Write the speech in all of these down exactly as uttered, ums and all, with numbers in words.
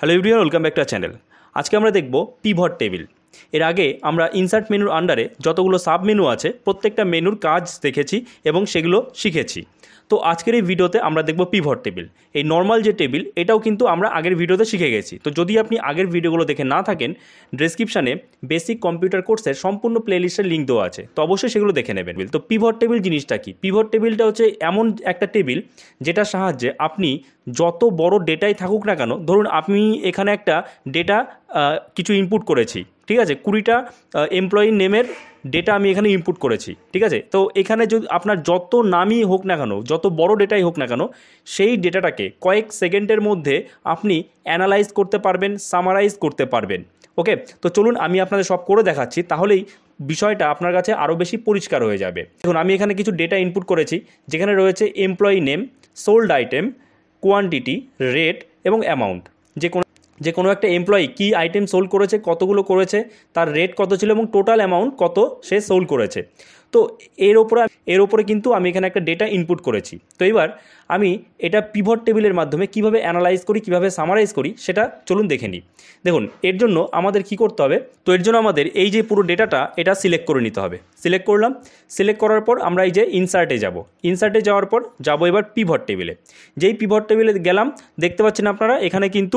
Hello everyone, welcome back to our channel. আজকে আমরা দেখব পিভট টেবিল। এর আগে আমরা ইনসার্ট মেনুর আন্ডারে যতগুলো সাব মেনু আছে প্রত্যেকটা মেনুর কাজ দেখেছি এবং সেগুলো শিখেছি। তো আজকের এই ভিডিওতে আমরা দেখব পিভট টেবিল। এই নর্মাল যে টেবিল এটাও কিন্তু আমরা আগের ভিডিওতে শিখে গেছি। তো যদি আপনি আগের ভিডিওগুলো দেখে না থাকেন, ডেসক্রিপশানে বেসিক কম্পিউটার কোর্সের সম্পূর্ণ প্লেলিস্টের লিঙ্ক দেওয়া আছে, তো অবশ্যই সেগুলো দেখে নেবেন। তো পিভট টেবিল জিনিসটা কি? পিভট টেবিলটা হচ্ছে এমন একটা টেবিল যেটার সাহায্যে আপনি যত বড় ডেটাই থাকুক না কেন, ধরুন আপনি এখানে একটা ডেটা কিছু ইনপুট করেছি, ঠিক আছে, কুড়িটা এমপ্লয়ি নেমের ডেটা আমি এখানে ইনপুট করেছি, ঠিক আছে। তো এখানে যদি আপনার যত নামই হোক না কেন, যত বড় ডেটাই হোক না কেন, সেই ডেটাটাকে কয়েক সেকেন্ডের মধ্যে আপনি অ্যানালাইজ করতে পারবেন, সামারাইজ করতে পারবেন। ওকে, তো চলুন আমি আপনাদের সব করে দেখাচ্ছি, তাহলেই বিষয়টা আপনার কাছে আরও বেশি পরিষ্কার হয়ে যাবে। দেখুন আমি এখানে কিছু ডেটা ইনপুট করেছি, যেখানে রয়েছে employee name, sold item, quantity, rate এবং অ্যামাউন্ট। যে কোনো যে কোনো একটা এমপ্লয়ি কী আইটেম সোল্ড করেছে, কতগুলো করেছে, তার রেট কত ছিল এবং টোটাল অ্যামাউন্ট কত সে সোল্ড করেছে। তো এর ওপরে এর ওপরে কিন্তু আমি এখানে একটা ডেটা ইনপুট করেছি। তো এবার আমি এটা পিভট টেবিলের মাধ্যমে কিভাবে অ্যানালাইজ করি, কিভাবে সামারাইজ করি, সেটা চলুন দেখে নিই। দেখুন এর জন্য আমাদের কি করতে হবে, তো এর জন্য আমাদের এই যে পুরো ডেটাটা এটা সিলেক্ট করে নিতে হবে। সিলেক্ট করলাম, সিলেক্ট করার পর আমরা এই যে ইনসার্টে যাব, ইনসার্টে যাওয়ার পর যাব এবার পিভট টেবিলে। যেই পিভট টেবিলে গেলাম, দেখতে পাচ্ছেন আপনারা এখানে কিন্তু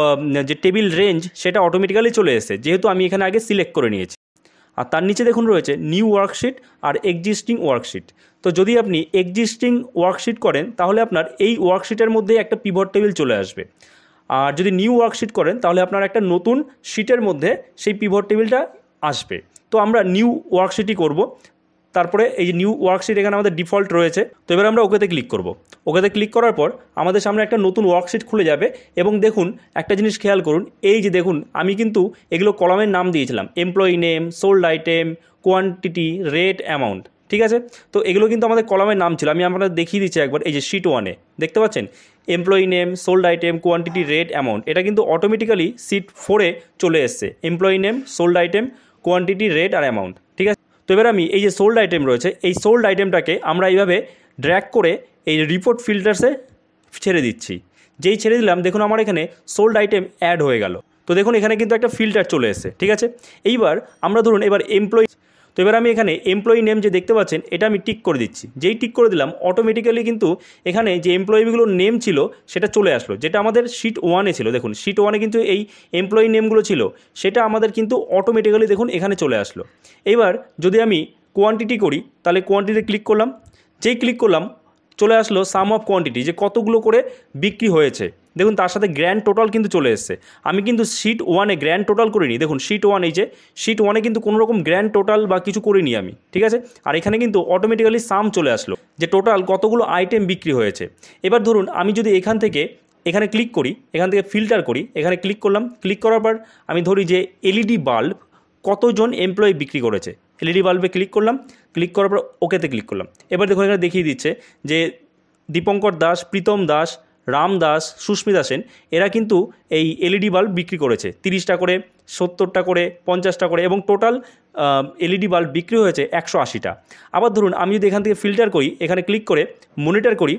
যে টেবিল রেঞ্জ সেটা অটোমেটিক্যালি চলে এসেছে, যেহেতু আমি এখানে আগে সিলেক্ট করে নিয়েছি। আর তার নিচে দেখুন রয়েছে নিউ ওয়ার্কশিট আর এক্সিস্টিং ওয়ার্কশিট। তো যদি আপনি এক্সিস্টিং ওয়ার্কশিট করেন তাহলে আপনার এই ওয়ার্কশিটের মধ্যেই একটা পিভট টেবিল চলে আসবে। আর যদি নিউ ওয়ার্কশিট করেন তাহলে আপনার একটা নতুন শিটের মধ্যে সেই পিভট টেবিলটা আসবে। তো আমরা নিউ ওয়ার্কশিটই করব। তারপরে এই যে নিউ ওয়ার্কশিট এখানে আমাদের ডিফল্ট রয়েছে। তো এবার আমরা ওকেতে ক্লিক করব। ওকেতে ক্লিক করার পর আমাদের সামনে একটা নতুন ওয়ার্কশিট খুলে যাবে এবং দেখুন একটা জিনিস খেয়াল করুন, এই যে দেখুন আমি কিন্তু এগুলো কলামের নাম দিয়েছিলাম, employee name, sold item, quantity, rate, amount, ঠিক আছে। তো এগুলো কিন্তু আমাদের কলামের নাম ছিল। আমি আপনাদের দেখিয়ে দিচ্ছি একবার, এই যে শিট ওয়ানে দেখতে পাচ্ছেন employee name, sold item, quantity, rate, amount, এটা কিন্তু অটোমেটিক্যালি শিট ফোরে চলে এসছে। Employee name, sold item, quantity, rate আর অ্যামাউন্ট, ঠিক আছে। তো এবার আমি এই যে সোল্ড আইটেম রয়েছে, এই সোল্ড আইটেমটাকে আমরা এইভাবে ড্র্যাগ করে এই রিপোর্ট ফিল্টার্সে ছেড়ে দিচ্ছি। যেই ছেড়ে দিলাম দেখুন আমার এখানে সোল্ড আইটেম অ্যাড হয়ে গেল। তো দেখুন এখানে কিন্তু একটা ফিল্টার চলে এসেছে, ঠিক আছে। এইবার আমরা ধরুন এবার এমপ্লয়ি, তো এবার আমি এখানে এমপ্লয়ি নেম যে দেখতে পাচ্ছেন এটা আমি টিক করে দিচ্ছি। যেই টিক করে দিলাম অটোমেটিক্যালি কিন্তু এখানে যে এমপ্লয়িগুলোর নেম ছিল সেটা চলে আসলো, যেটা আমাদের শিট ওয়ানে ছিল। দেখুন শিট ওয়ানে কিন্তু এই এমপ্লয়ি নেমগুলো ছিল, সেটা আমাদের কিন্তু অটোমেটিক্যালি দেখুন এখানে চলে আসলো। এবার যদি আমি কোয়ান্টিটি করি তাহলে কোয়ান্টিটি ক্লিক করলাম, যেই ক্লিক করলাম চলে আসলো সাম অফ কোয়ান্টিটি, যে কতগুলো করে বিক্রি হয়েছে। দেখুন তার সাথে গ্র্যান্ড টোটাল কিন্তু চলে এসছে। আমি কিন্তু শিট ওয়ানে গ্র্যান্ড টোটাল করিনি। দেখুন শিট ওয়ান, এই যে শিট ওয়ানে কিন্তু কোনো রকম গ্র্যান্ড টোটাল বা কিছু করিনি আমি, ঠিক আছে। আর এখানে কিন্তু অটোমেটিক্যালি সাম চলে আসলো, যে টোটাল কতগুলো আইটেম বিক্রি হয়েছে। এবার ধরুন আমি যদি এখান থেকে এখানে ক্লিক করি, এখান থেকে ফিল্টার করি, এখানে ক্লিক করলাম, ক্লিক করার পর আমি ধরি যে এলইডি বাল্ব কতজন এমপ্লয়ি বিক্রি করেছে, এলইডি বাল্বে ক্লিক করলাম, ক্লিক করার পর ওকেতে ক্লিক করলাম। এবার দেখুন এখানে দেখিয়ে দিচ্ছে যে দীপঙ্কর দাস, প্রীতম দাস, রাম দাস, সুস্মিতা সেন, এরা কিন্তু এই এলইডি বাল্ব বিক্রি করেছে তিরিশটা করে, সত্তরটা করে, পঞ্চাশটা করে, এবং টোটাল এলইডি বাল্ব বিক্রি হয়েছে একশো আশিটা। আবার ধরুন আমি যদি এখান থেকে ফিল্টার করি, এখানে ক্লিক করে মনিটর করি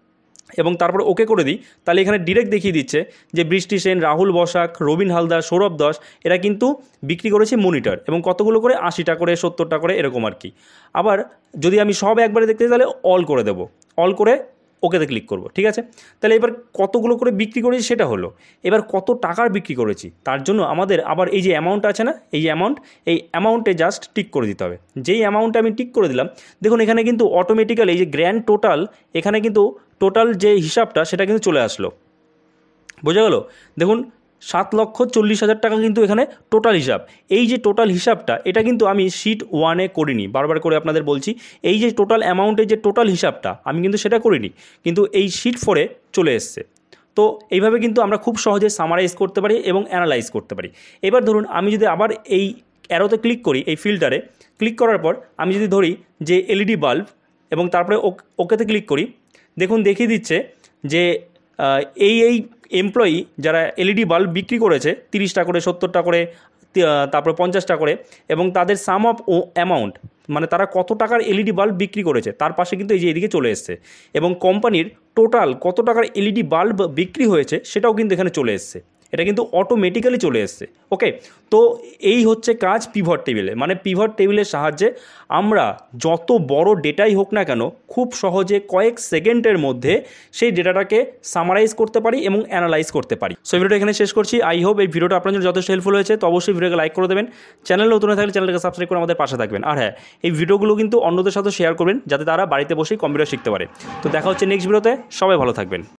এবং তারপর ওকে করে দিই, তাহলে এখানে ডিরেক্ট দেখিয়ে দিচ্ছে যে বৃষ্টি সেন, রাহুল বসাক, রবিন হালদার, সৌরভ দাস, এরা কিন্তু বিক্রি করেছে মনিটর, এবং কতগুলো করে, আশিটা করে, সত্তরটা করে, এরকম আর কি। আবার যদি আমি সব একবারে দেখতে চাই তাহলে অল করে দেবো, অল করে ওকেতে ক্লিক করব, ঠিক আছে। তাহলে এবার কতগুলো করে বিক্রি করেছি সেটা হলো। এবার কত টাকার বিক্রি করেছি তার জন্য আমাদের আবার এই যে অ্যামাউন্ট আছে না, এই অ্যামাউন্ট, এই অ্যামাউন্টে জাস্ট টিক করে দিতে হবে। যেই অ্যামাউন্টে আমি টিক করে দিলাম দেখুন এখানে কিন্তু অটোমেটিক্যালি এই যে গ্র্যান্ড টোটাল, এখানে কিন্তু টোটাল যে হিসাবটা সেটা কিন্তু চলে আসলো, বোঝা গেল। দেখুন সাত লক্ষ চল্লিশ হাজার টাকা কিন্তু এখানে টোটাল হিসাব। এই যে টোটাল হিসাবটা এটা কিন্তু আমি শিট ওয়ানে করিনি, বারবার করে আপনাদের বলছি, এই যে টোটাল অ্যামাউন্টের যে টোটাল হিসাবটা আমি কিন্তু সেটা করিনি, কিন্তু এই শিট ফোরে চলে এসছে। তো এইভাবে কিন্তু আমরা খুব সহজে সামারাইজ করতে পারি এবং অ্যানালাইজ করতে পারি। এবার ধরুন আমি যদি আবার এই অ্যারোতে ক্লিক করি, এই ফিল্টারে ক্লিক করার পর আমি যদি ধরি যে এলইডি বাল্ব এবং তারপরে ওকেতে ক্লিক করি, দেখুন দেখিয়ে দিচ্ছে যে এই এই এমপ্লয়ি যারা এলইডি বাল্ব বিক্রি করেছে তিরিশটা করে, সত্তরটা করে, তারপরে পঞ্চাশটা করে, এবং তাদের সাম অফ ও অ্যামাউন্ট মানে তারা কত টাকার এলইডি বাল্ব বিক্রি করেছে তার পাশে কিন্তু এই যে এদিকে চলে এসছে, এবং কোম্পানির টোটাল কত টাকার এলইডি বাল্ব বিক্রি হয়েছে সেটাও কিন্তু এখানে চলে এসছে। এটা কিন্তু অটোমেটিক্যালি চলে এসছে। ওকে, তো এই হচ্ছে কাজ পিভট টেবিলে, মানে পিভট টেবিলের সাহায্যে আমরা যত বড় ডেটাই হোক না কেন খুব সহজে কয়েক সেকেন্ডের মধ্যে সেই ডেটাটাকে সামারাইজ করতে পারি এবং অ্যানালাইজ করতে পারি। সো ভিডিওটা এখানে শেষ করছি। আই হোপ এই ভিডিওটা আপনার জন্য যথেষ্ট হেল্পফুল হয়েছে। তো অবশ্যই ভিডিওকে লাইক করে দেবেন, চ্যানেলে নতুন হয়ে থাকলে চ্যানেলটাকে সাবস্ক্রাইব করে আমাদের পাশে থাকবেন। আর হ্যাঁ, এই ভিডিওগুলো কিন্তু অন্যদের সাথে শেয়ার করবেন যাতে তারা বাড়িতে বসেই কম্পিউটার শিখতে পারে। তো দেখা হচ্ছে নেক্সট ভিডিওতে, সবাই ভালো থাকবেন।